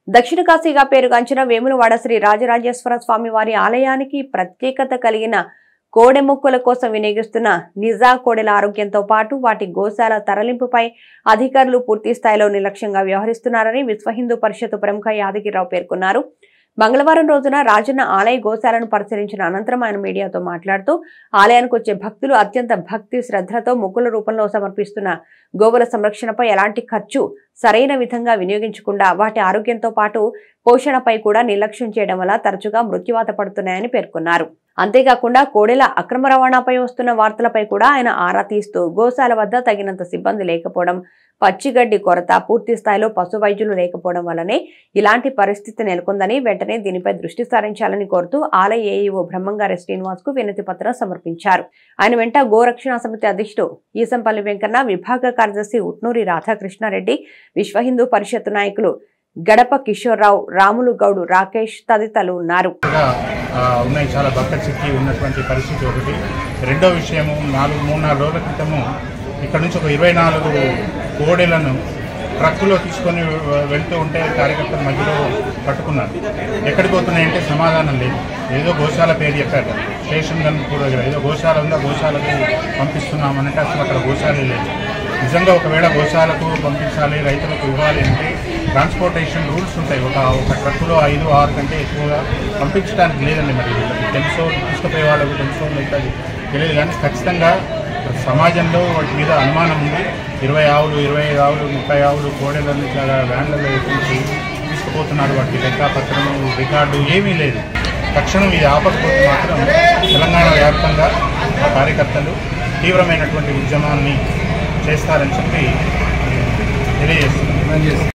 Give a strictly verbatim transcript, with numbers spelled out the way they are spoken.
దక్షిణ కాశీగా పేరుగాంచిన వేములవాడ శ్రీ రాజరాజేశ్వర స్వామి వారి ఆలయానికి ప్రత్యేకత కలిగిన కోడె మొక్కుల కోసం వినియోగిస్తున్న నిజా కోడెల ఆరోగ్యంతో పాటు వాటి గోశాల తరలింపుపై అధికారులు పూర్తి స్థాయిలో నిర్లక్ష్యంగా వ్యవహరిస్తున్నారని విశ్వ హిందూ పరిషత్ ప్రముఖ యాదగిరిరావు పేర్కొన్నారు. మంగళవారం రోజున రాజన్న ఆలయ గోశాలను పరిశీలించిన అనంతరం ఆయన మీడియాతో మాట్లాడుతూ ఆలయానికి వచ్చే భక్తులు అత్యంత భక్తి శ్రద్ధలతో మొక్కుల రూపంలో సమర్పిస్తున్న గోవుల సంరక్షణపై ఎలాంటి ఖర్చు సరైన విధంగా వినియోగించకుండా వాటి ఆరోగ్యంతో పాటు పోషణపై కూడా నిర్లక్ష్యం చేయడం వల్ల తరచుగా మృత్యువాత పడుతున్నాయని పేర్కొన్నారు. అంతేకాకుండా కోడెల అక్రమ రవాణాపై వస్తున్న వార్తలపై కూడా ఆయన ఆరా తీస్తూ గోశాల వద్ద తగినంత సిబ్బంది లేకపోవడం, పచ్చిగడ్డి కొరత, పూర్తి స్థాయిలో పశు వైద్యులు లేకపోవడం వల్లనే ఇలాంటి పరిస్థితి నెలకొందని వెంటనే దీనిపై దృష్టి సారించాలని కోరుతూ ఆలయ ఏఈఓ బ్రహ్మంగారి శ్రీనివాస్ కు వినతి పత్రం సమర్పించారు. ఆయన వెంట గోరక్షణ సమితి అధ్యక్షుడు ఈసంపల్లి వెంకన్న, విభాగ కార్యదర్శి ఉట్నూరి రాధాకృష్ణారెడ్డి, విశ్వ హిందూ పరిషత్ నాయకులు గడప కిషోర్రావు, రాములు గౌడు, రాకేష్ తదితరులు ఉన్నారు. ఉన్నాయి చాలా భక్త చిక్కి ఉన్నటువంటి పరిస్థితి ఒకటి. రెండో విషయము, నాలుగు మూడు నాలుగు రోజుల క్రితము ఇక్కడ నుంచి ఒక ఇరవై నాలుగు కోడెలను ట్రక్కులో తీసుకొని వెళ్తూ ఉంటే కార్యకర్తల మధ్యలో పట్టుకున్నారు. ఎక్కడికి పోతున్నాయంటే సమాధానం లేదు. ఏదో గోశాల పేరు చెప్పారు, స్టేషన్ గన్ కూడా ఏదో గోశాల ఉందా, గోశాలకు పంపిస్తున్నామంటే అసలు అక్కడ గోశాలే లేదు. నిజంగా ఒకవేళ గోశాలకు పంపించాలి, రైతులకు ఇవ్వాలి అంటే ట్రాన్స్పోర్టేషన్ రూల్స్ ఉంటాయి. ఒక ఒక ట్రక్కులో ఐదు ఆరు కంటే ఎక్కువగా పంపించడానికి లేదండి. మరి తెలుసో తీసుకుపోయే వాళ్ళకు తెలుసో లేదా తెలియదు, కానీ ఖచ్చితంగా సమాజంలో వాటి మీద అనుమానం ఉంది. ఇరవై ఆవులు ఇరవై ఐదు ఆవులు ముప్పై ఆవులు కోడెలను ఇట్లా వ్యాన్లలో ఎక్కించి తీసుకుపోతున్నారు. వాటికి లెక్కపత్రము రికార్డు ఏమీ లేదు. తక్షణం ఇది ఆపకపోతే మాత్రం తెలంగాణ వ్యాప్తంగా ఆ కార్యకర్తలు తీవ్రమైనటువంటి ఉద్యమాన్ని చేస్తారని చెప్పి తెలియజేస్తున్నారు.